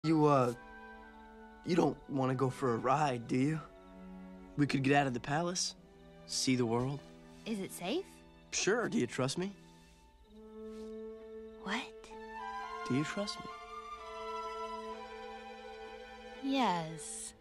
You don't want to go for a ride, do you? We could get out of the palace, see the world. Is it safe? Sure, do you trust me? What? Do you trust me? Yes.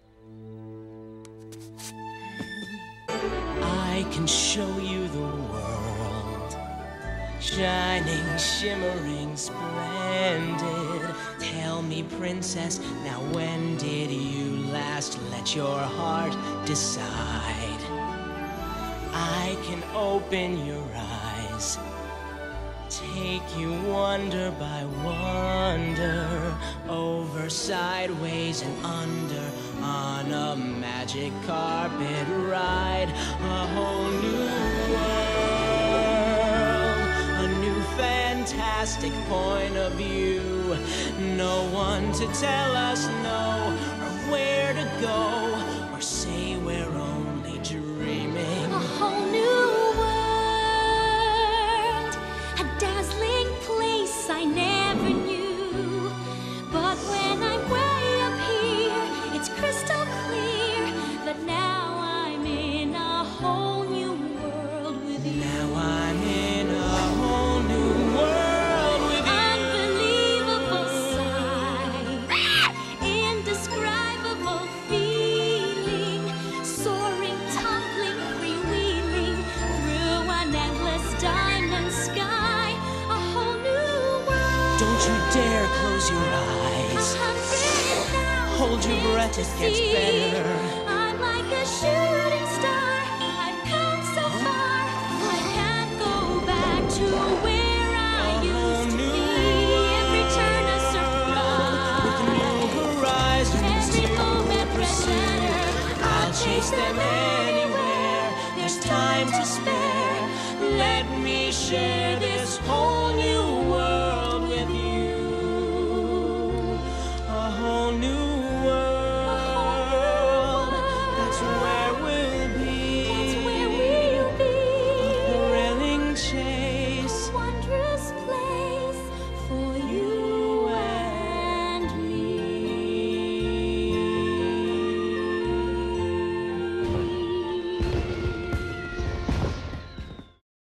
I can show you the world, shining, shimmering, splendid. Tell me, princess, now when did you last let your heart decide? I can open your eyes, take you wonder by wonder, over, sideways, and under, on a magic carpet ride. A whole new world, a new fantastic point of view. No one to tell us no, or where to go, or say we're only dreaming. A whole new world, a dazzling place I never knew. But when I'm way up here, it's crystal clear that now I'm in a whole new world with you. Now I'm in a whole new world with you. Unbelievable sight, indescribable feeling, soaring, tumbling, freewheeling through an endless diamond sky. A whole new world. Don't you dare close your eyes. 100,000 Hold your breath, it gets to see. better. I'm like a shooting star. I've come so far. I can't go back to where I used to be. Every turn a surprise. New horizons Every to moment pursue. better. I'll chase them anywhere. There's time to spare. Let me share this whole